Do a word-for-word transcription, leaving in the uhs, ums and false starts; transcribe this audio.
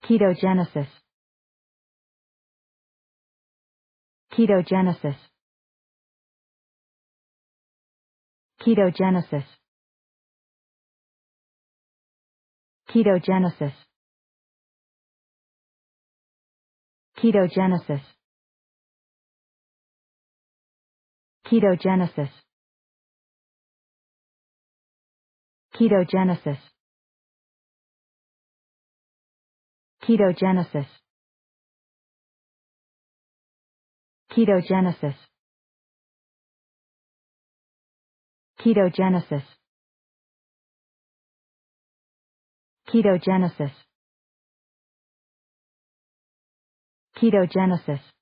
Ketogenesis. Ketogenesis. Ketogenesis. Ketogenesis. Ketogenesis. Ketogenesis. Ketogenesis. Ketogenesis. Ketogenesis. Ketogenesis. Ketogenesis. Ketogenesis.